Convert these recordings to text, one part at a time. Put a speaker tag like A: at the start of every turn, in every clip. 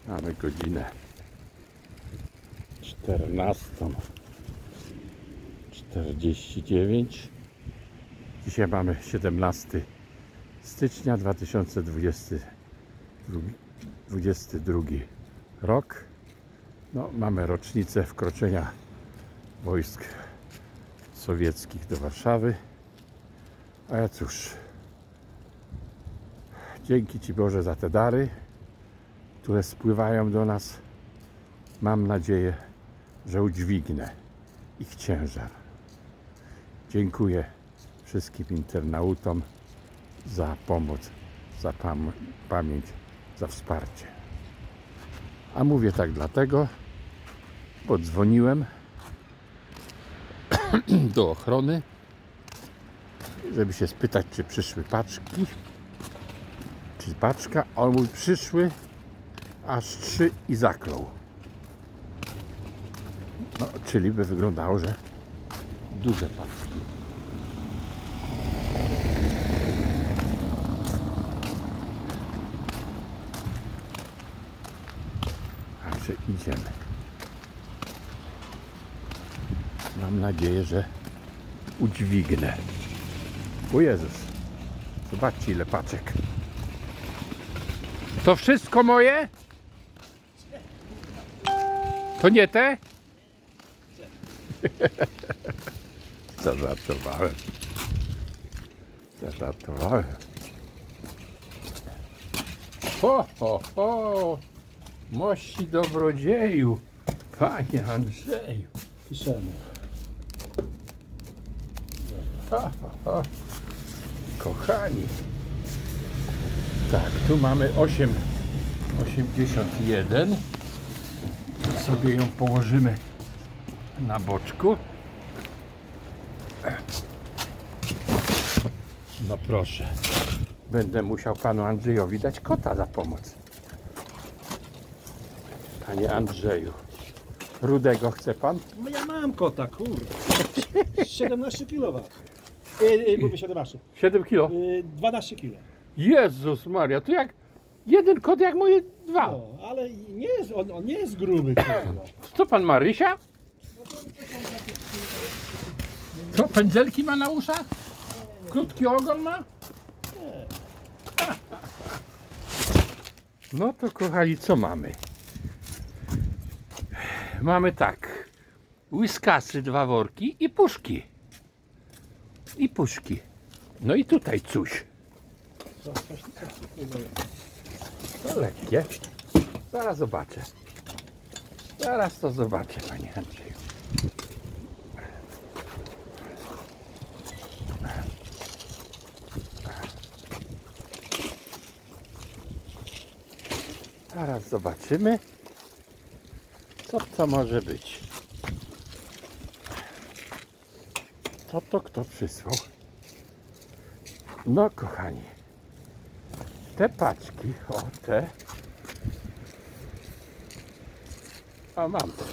A: Mamy godzinę 14:49. Dzisiaj mamy 17 stycznia 2022 rok. No, mamy rocznicę wkroczenia wojsk sowieckich do Warszawy. A ja cóż, dzięki Ci Boże za te dary, które spływają do nas. Mam nadzieję, że udźwignę ich ciężar. Dziękuję wszystkim internautom za pomoc, za pamięć, za wsparcie. A mówię tak dlatego, bo dzwoniłem do ochrony, żeby się spytać, czy przyszły paczki, czy paczka. On mówi, przyszły aż 3 i zaklął. No, czyli by wyglądało, że duże paczki. Także idziemy. Mam nadzieję, że udźwignę. O Jezus, zobaczcie ile paczek. To wszystko moje? To nie te? Zażartowałem. Ho, ho, ho! Mości dobrodzieju, panie Andrzeju.
B: Piszemy.
A: Ha, ha, ha. Kochani. Tak, tu mamy 8,81. Sobie ją położymy na boczku. No proszę. Będę musiał panu Andrzejowi dać kota za pomoc. Panie Andrzeju. Rudego chce pan?
B: No ja mam kota, kurde. 17 kg. Mówię 17.
A: 7 kilo?
B: 12 kg.
A: Jezus Maria, to jak jeden kot jak moje dwa.
B: No, ale nie jest, on nie jest gruby. Kurde.
A: Co pan ma, Rysia? Co, pędzelki ma na uszach? Krótki ogon ma? No to kochani, co mamy? Mamy tak, Whiskasy 2 worki i puszki. I puszki. No i tutaj coś. To lekkie. Zaraz zobaczę. Zaraz to zobaczę, panie Andrzeju. Zaraz zobaczymy, co to może być. Co to kto przysłał? No kochani, te paczki, o te. A mam to.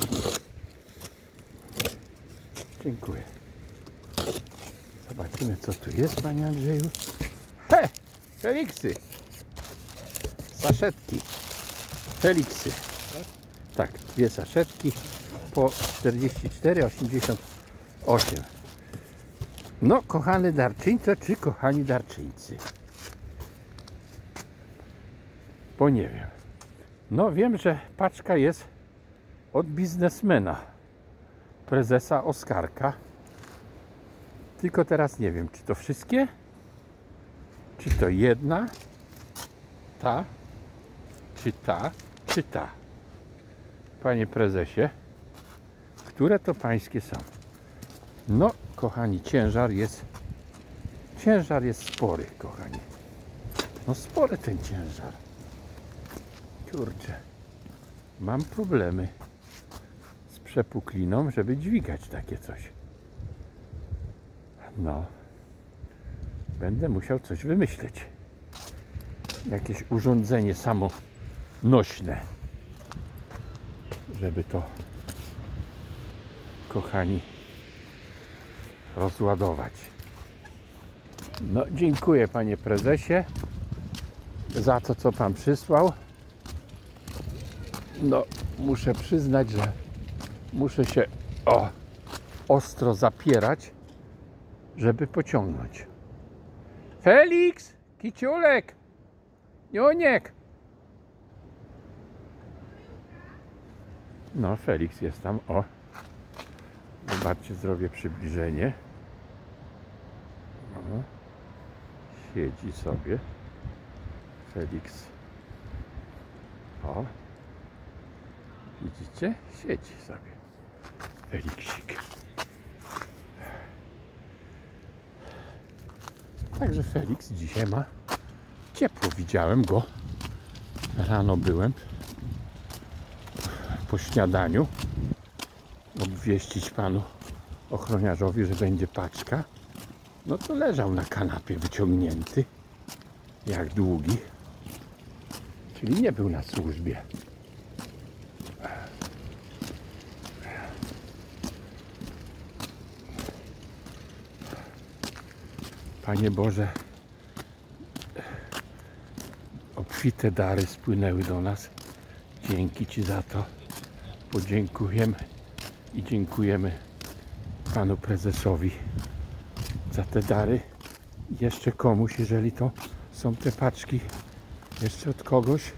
A: Dziękuję. Zobaczymy, co tu jest, panie Andrzeju. He! Feliksy! Saszetki. Feliksy. Tak, 2 saszetki po 44,88. No, kochany darczyńco, czy kochani darczyńcy? Bo nie wiem. No, wiem, że paczka jest od biznesmena, prezesa Oskarka. Tylko teraz nie wiem, czy to wszystkie, czy to jedna, ta, czy ta, czy ta. Panie prezesie, które to pańskie są? No, kochani, ciężar jest spory, kochani. No, spory ten ciężar. Kurczę, mam problemy z przepukliną, żeby dźwigać takie coś. No, będę musiał coś wymyśleć. Jakieś urządzenie samonośne, żeby to, kochani, rozładować. No, dziękuję, panie prezesie, za to, co pan przysłał. No, muszę przyznać, że muszę się ostro zapierać, żeby pociągnąć. Felix! Kiciulek! Joniek! No, Felix jest tam. O! Zobaczcie, zrobię przybliżenie. O, siedzi sobie. Felix. O! Widzicie? Siedzi sobie. Feliksik. Także Felix dzisiaj ma ciepło. Widziałem go. Rano byłem po śniadaniu obwieścić panu ochroniarzowi, że będzie paczka. No to leżał na kanapie wyciągnięty jak długi, czyli nie był na służbie. Panie Boże, obfite dary spłynęły do nas. Dzięki Ci za to. Podziękujemy i dziękujemy panu prezesowi za te dary. Jeszcze komuś, jeżeli to są te paczki, jeszcze od kogoś.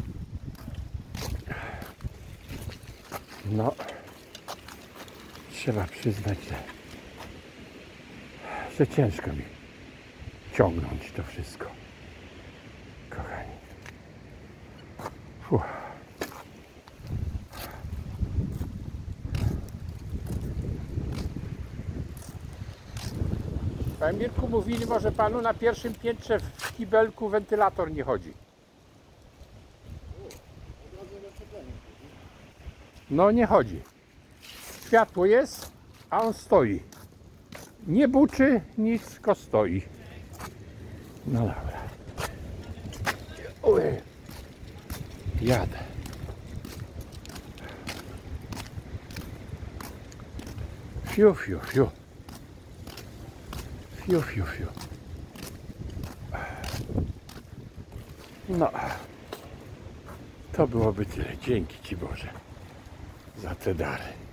A: No, trzeba przyznać, że ciężko mi ciągnąć to wszystko, kochani. Fuh. Panie Mirku, mówili może panu, na pierwszym piętrze w kibelku wentylator nie chodzi. No nie chodzi. Światło jest, a on stoi. Nie buczy, nisko stoi. No dobra. Oj. Jadę. Fiu, fiu, fiu. Fiu, fiu, fiu. No. To byłoby tyle. Dzięki Ci Boże za te dary.